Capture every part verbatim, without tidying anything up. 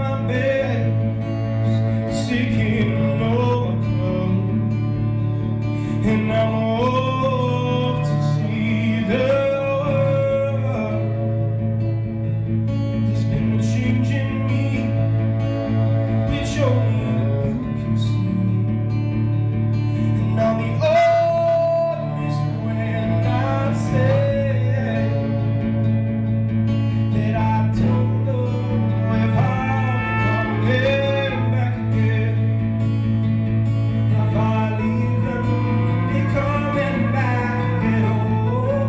my bed, seeking no one, and I'm off to see the world. There's been a change in me, which only you can see, and I'll be honest when I say that I don't know if I'll be coming back again. If I leave them, be coming back at all.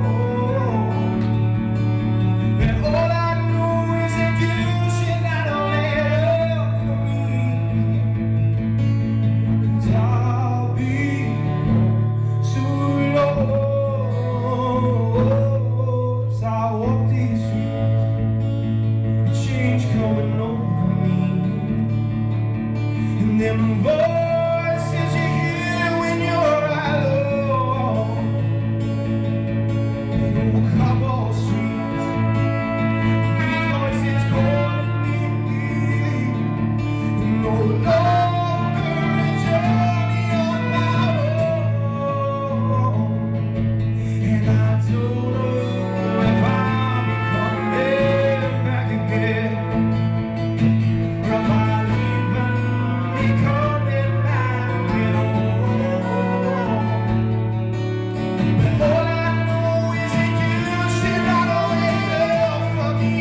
And all I know is that you should not wait up for me, 'cause I'll be too low as I walk these streets. Change coming over me, and them voices you hear when you're alone through cobble streets. These voices calling me, no longer a journey on my own, and I don't know if I'll be coming back again. Or if I leave and be coming back at all. But all I know is that you should not wait up for me,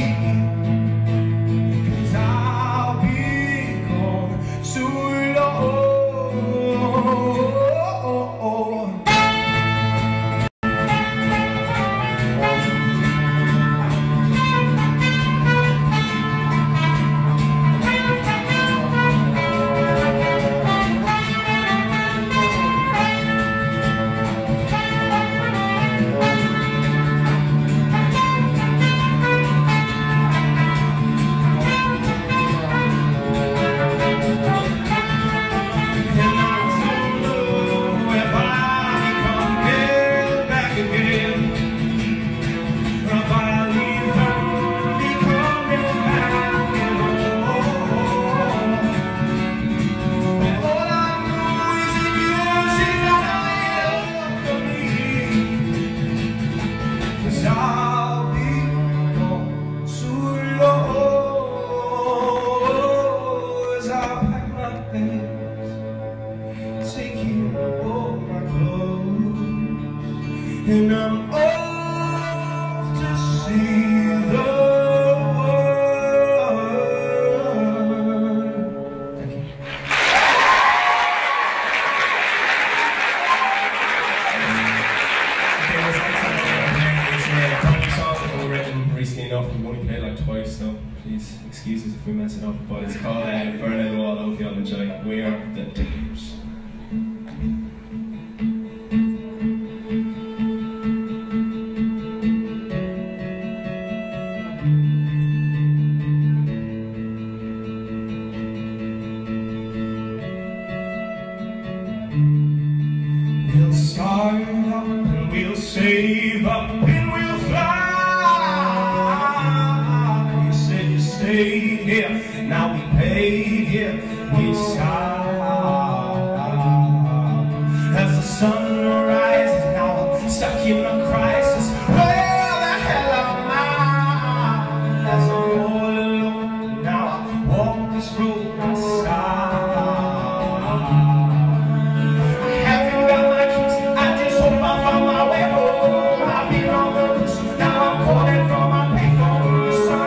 'cause I'll be gone too long. I'll be gone too low as I pack my things, taking all my clothes, and I'm off to see the world. Thank you. Recently enough, we've only played like twice, so please excuse us if we mess it up. But it's called uh, Burning Wall. I hope you all enjoy. We are the Diggers. We'll start up and we'll save up and we'll fly. You said you stayed here, now we paid here, we sigh. As the sun rises, now I'm stuck in a crisis. Where the hell am I? As I'm all alone, now I walk this road outside.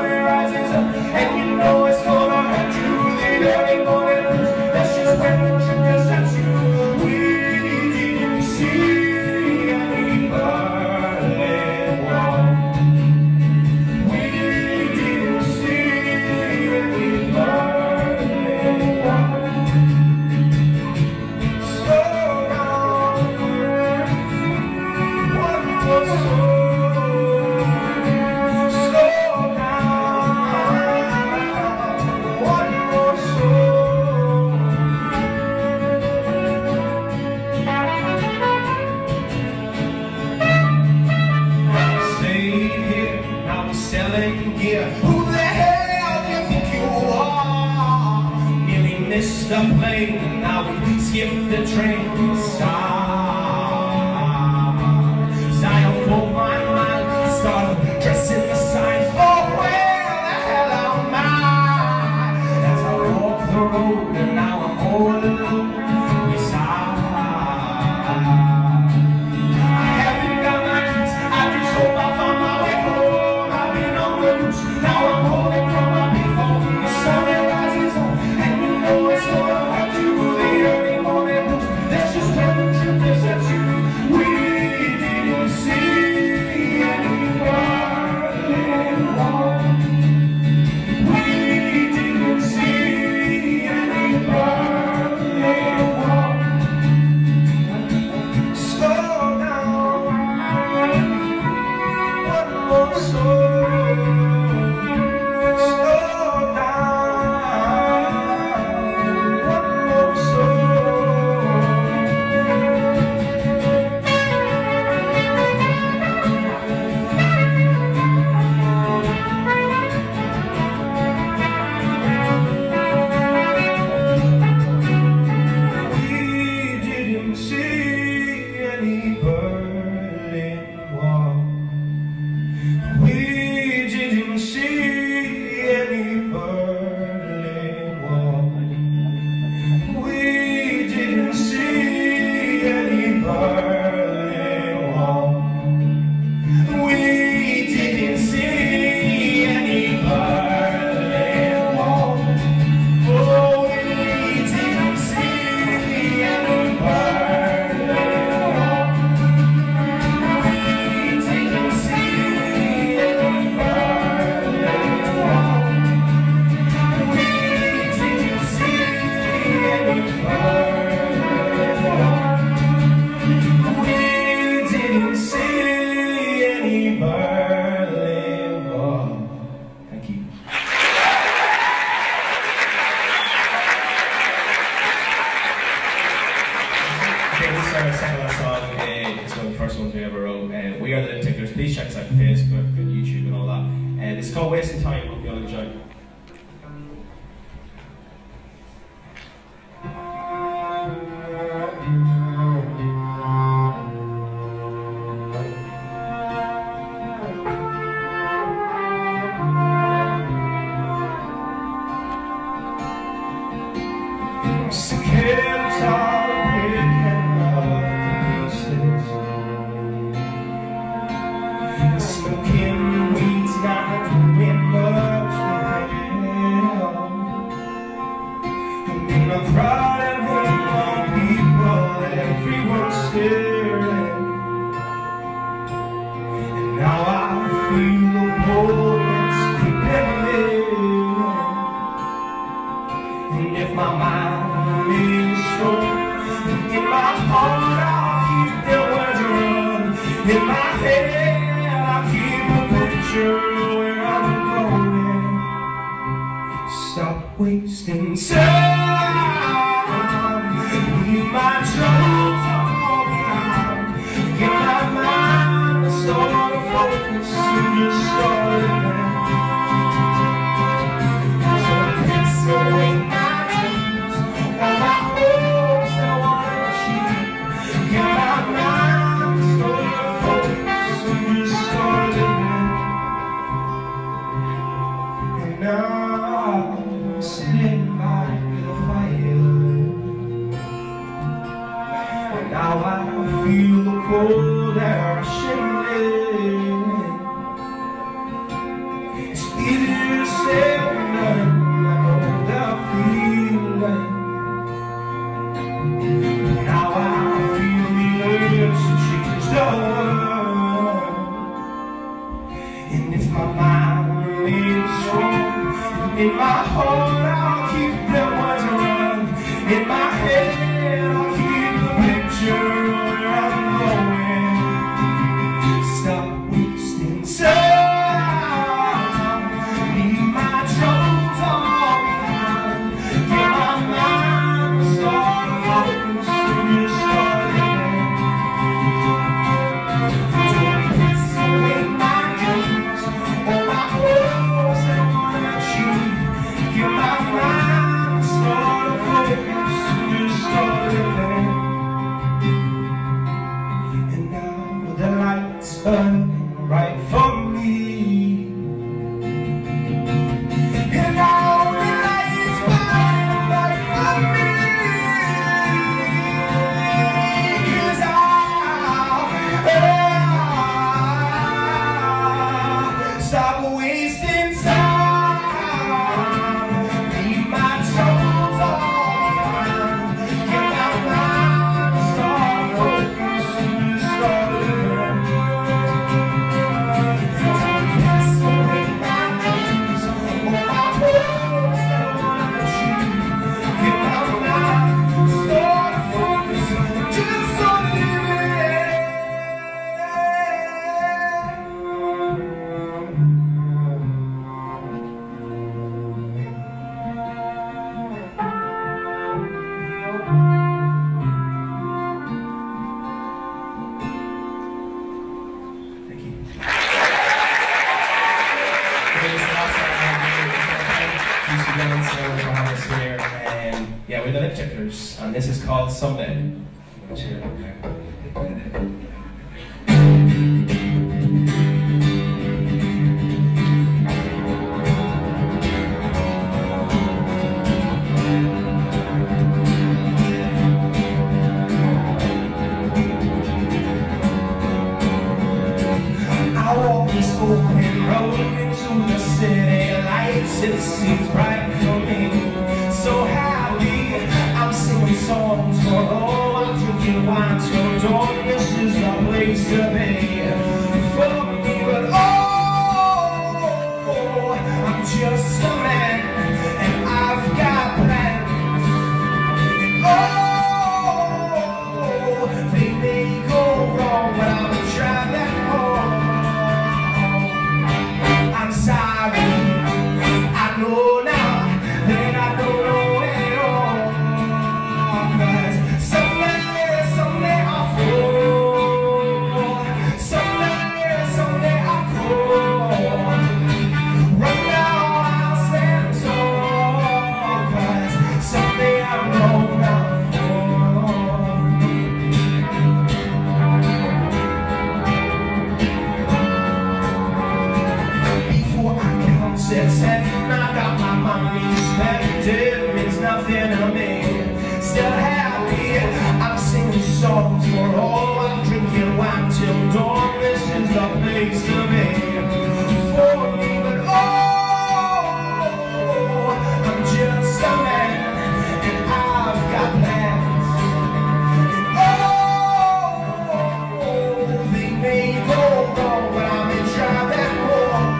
And you know it's gonna hurt you the early morning blues. That's just when missed the plane, and now we skipped the train. Zion for my mind, started dressing the signs. Oh, where the hell am I? As I walk the road, and now I'm all alone. Beside, I haven't got my keys. I just hope I found my way home. I've been on the loose, now I'm holding from my big phone. The sun rises on, and you know it's gonna hurt you. The early morning blues, that's just when the truth is at you. We didn't see any Berlin Wall. We didn't see any Berlin Wall. Slow down, one more soul. Slow down, one more soul. We didn't see any Berlin Wall. We didn't see any Berlin Wall. We didn't see any Berlin Wall. We didn't see any Berlin Wall. Oh, we didn't see any Berlin Wall. We didn't see any Berlin Wall. We didn't see any Berlin Wall. We didn't see any Berlin Wall. Thank you. Okay, this is our second last song. Uh, it's one of the first ones we ever wrote. Uh, we are the Nitticklers. Please check us out on Facebook and YouTube and all that. And it's called Wasting Time. Hope you all enjoy. Cicadas are breaking love to pieces. Smoking weeds not doing much for him. In a crowded room of people, everyone's staring. And now I feel the bullets creeping in. And if my mind is strong, in my heart I'll keep the words run. In my head I'll keep a picture where I'm going. Stop wasting time. Leave my troubles all behind. Get my mind to sort of focus and just start living. So piss away my dreams, all my hopes I wanna achieve. Get my mind to sort of focus and just start living. And now I'm sitting by the fire. And now I feel the cold air shivering. It's easy to say when I know that feeling. Now I feel the urge to change the world. And if my mind remains strong, in my heart I'll keep the words run. In my head I'll keep the picture where I'm going. Stop wasting time. Leave my troubles all behind. Get my mind to start focus and just start living. Don't piss away my dreams, all my hopes I wanna achieve. Get my mind to start focus. again, Sarah, for having us here. And yeah, we're the Lip Ticklers, and this is called Someday. Cheers. Open road into the city lights, it seems bright for me. So happy, I'm singing songs for all. I'm drinking wine till dawn. This is the place to be for me, but oh, I'm just a man and I've got plans. And oh, they may go wrong, but I will try them all. I'm sorry, I know now that I don't know it all. Cause someday, someday I'll fall. Someday, someday I'll fall. Right now I'll stand tall. Cause someday I know I'll fall. Since and I got my money spent, it means nothing to me. Still happy, I'm singing songs for all. I'm drinking wine till dawn. This is the place to be for me, but oh, I'm just a man and I've got plans. And oh, they may go wrong, but I'm gonna try that more.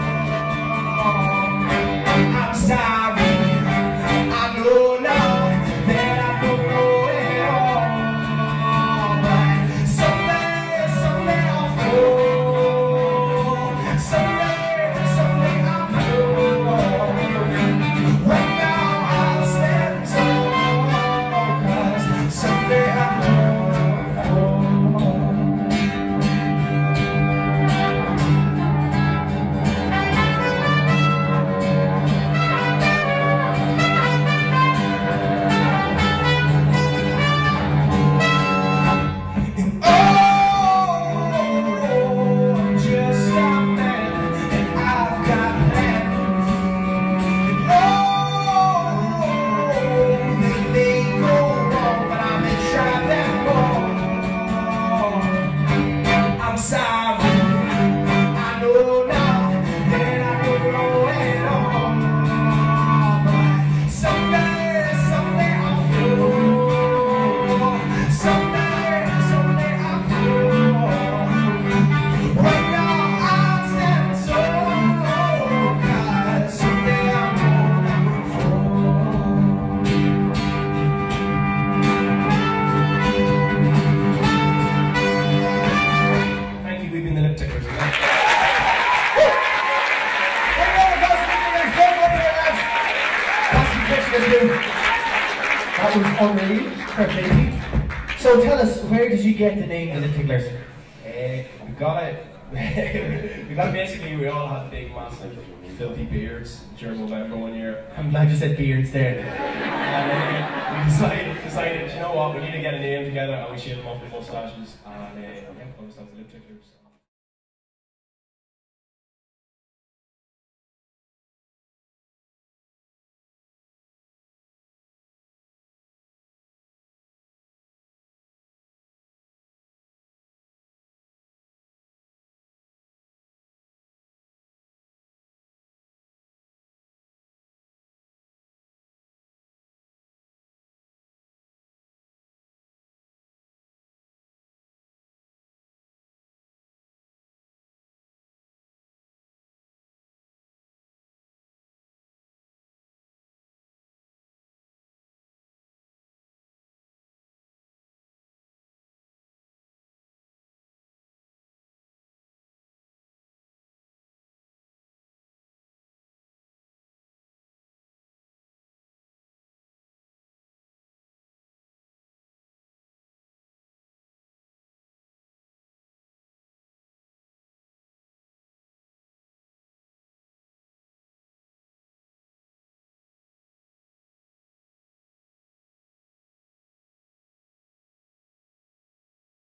I'm sorry, I know now that I don't know it all. But someday, someday I'll fall. Someday, someday I'll fall. Right now I'll stand tall. Cause someday I know I'll fall. That was unreal, completely. So tell us, where did you get the name the Lip Ticklers? Uh, we got it. we got basically we all had big, massive, filthy beards during November one year. I'm glad you said beards there. And uh, we decided, decided, you know what, we need to get a name together, and we shaved them off with mustaches. And uh, yeah, we understand the Lip Ticklers.